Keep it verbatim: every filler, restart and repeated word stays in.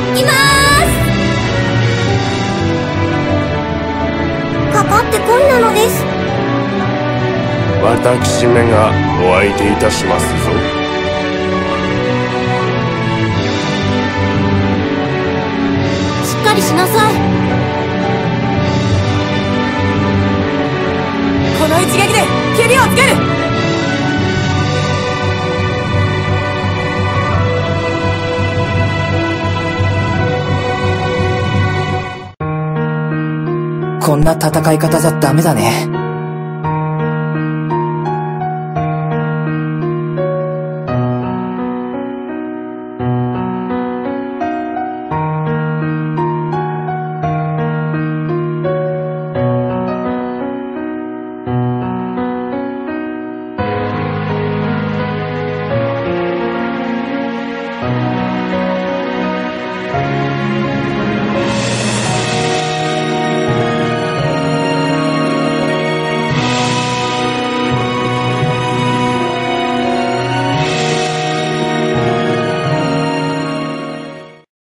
きまーす。かかってこいなのです。 私めがお相手いたしますぞ。 しっかりしなさい。 この一撃でケリをつける。 こんな戦い方じゃダメだね。